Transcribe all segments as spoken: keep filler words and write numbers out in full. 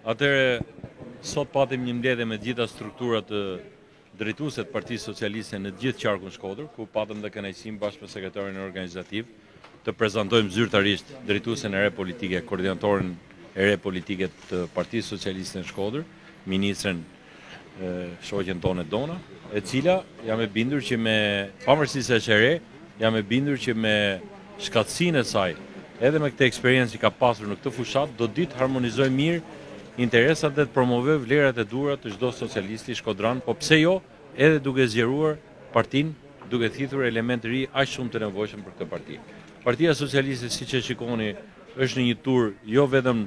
Atëre, sot patim një mbledhje me gjitha strukturat të drejtuese të Partisë Socialiste në gjithë qarkun Shkodër, ku patëm dhe kënaqësinë bashkë me sekretarin organizativ të prezantojmë zyrtarisht drejtuesen e re politike, koordinatorin e re politike të Partisë Socialiste në Shkodër, ministren shoqen tonë Dona, e cila jam e bindur që me pavarësisht se është e re, jam e bindur që me shkatësinë e saj, edhe me këtë eksperiencë që ka pasur në këtë fushat, do ditë harmonizoj mirë interesat dhe të promovoj vlerat e duhura të çdo socialisti shkodran, po pse jo, edhe duke zgjeruar partinë, duke thithur element të ri aq shumë të nevojshëm për këtë parti. Partia Socialiste, siç e shikoni, është në një tur jo vetëm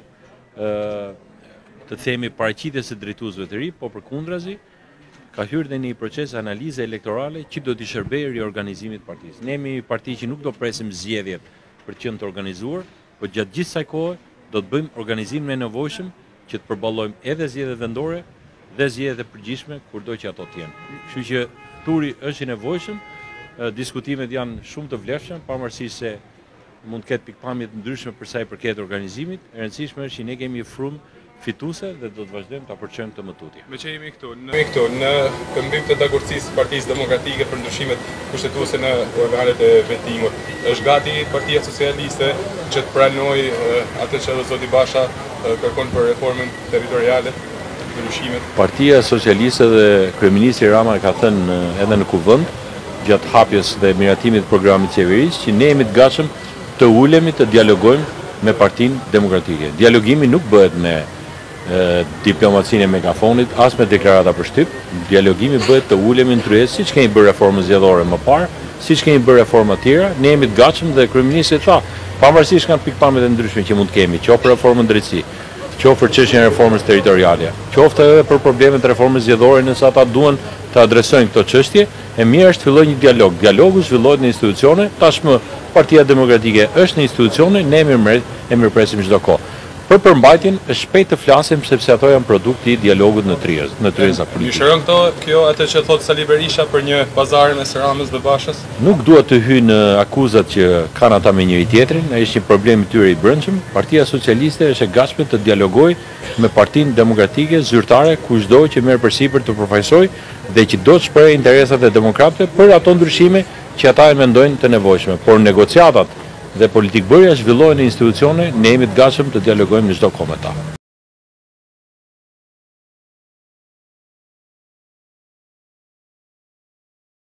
ë të themi paraqitjes së drejtuesve të ri, po përkundrazi, ka hyrë në një proces analize elektorale që do t'i shërbejë riorganizimit të partisë. Ne jemi një parti që nuk do presim zgjedhjet për të qenë të organizuar, por gjatë gjithë kësaj kohe do të bëjmë organizimin e nevojshëm që të përballojmë edhe zgjedhjet vendore dhe zgjedhjet e përgjithshme kurdo që ato të jenë. Kështu që turi është i nevojshëm, diskutimet janë shumë të vlefshme, pavarësisht se mund të ketë pikpamje të ndryshme për sa i përket organizimit, e rëndësishme është që ne kemi një frymë fituese dhe do të vazhdojmë ta përçojmë këtë mëtutje. Me që jemi këtu, në, këtu, në këmbim të dagurësisë Partisë Demokratike për ndryshimet kushtetuese në organet e vetimit, është gati Partia Socialiste që të pranojë atë që edhe zoti Basha kërkon për reformën territoriale, ndryshimet? Partia Socialiste dhe kryeministri Rama ka thënë edhe në kuvend gjatë hapjes dhe miratimit të programit qeverisë që ne jemi të gatshëm të ulemi të dialogojmë me Partinë Demokratike. Dialogimi nuk bëhet me diplomacinë e megafonit, as me deklarata për shtyp. Dialogimi bëhet të ulemi në tryezë, siç kemi bërë reformën zgjedhore më parë, siç kemi bërë reforma të tjera, ne jemi të gatshëm dhe kryeministri tha, pavarësisht nga pikpamjet e ndryshme që mund të kemi, qoftë për reformën drejtësi, qoftë për çështjen e reformës territoriale, qoftë edhe për problemet e reformës zgjedhore, nëse ata duan të adresojnë këto çështje, e mirë është të fillojë një dialog. Dialogu zhvillohet në institucione, tashmë Partia Demokratike është në institucione, ne e mirëpresim çdo kohë. Për përmbajtjen, është shpejt të flasim sepse ato janë produkti i dialogut në tryezë, në tryeza politike. Ju shëron këto kjo atë që thotë Sali Berisha për një pazar mes Ramës dhe Bashës? Nuk dua të hyj në akuzat që kanë ata me njëri tjetrin, ai është një problem i tyre i brendshëm. Partia Socialiste është e gatshme të dialogojë me Partinë Demokratike zyrtare kushdo që merr përsipër të përfaqësojë dhe që do të shprehë interesat e demokratëve për ato ndryshime që ata e mendojnë të nevojshme, por negociatat dhe politikbërja zhvillohen në institucione, ne jemi të gatshëm të dialogojmë në çdo kohë me ta.